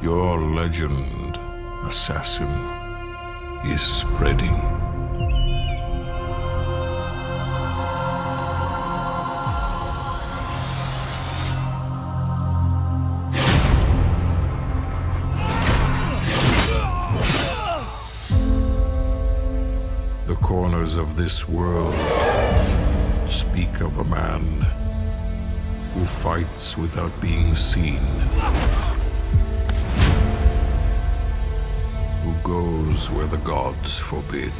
Your legend, assassin, is spreading. The corners of this world speak of a man who fights without being seen, who goes where the gods forbid.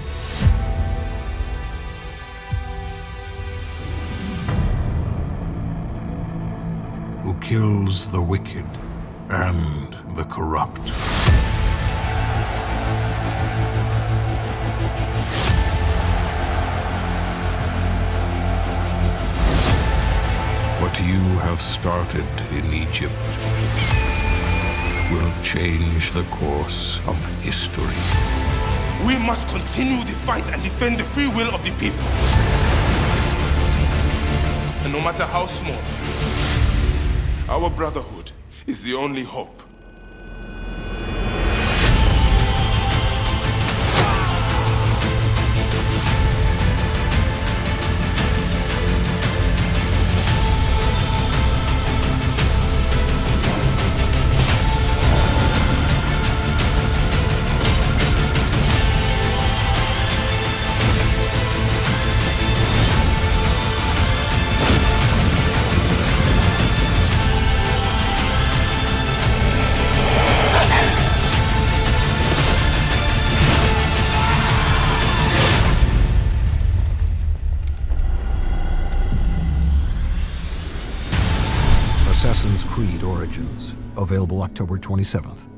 Who kills the wicked and the corrupt. What you have started in Egypt will change the course of history. We must continue the fight and defend the free will of the people. And no matter how small, our brotherhood is the only hope. Assassin's Creed Origins, available October 27th.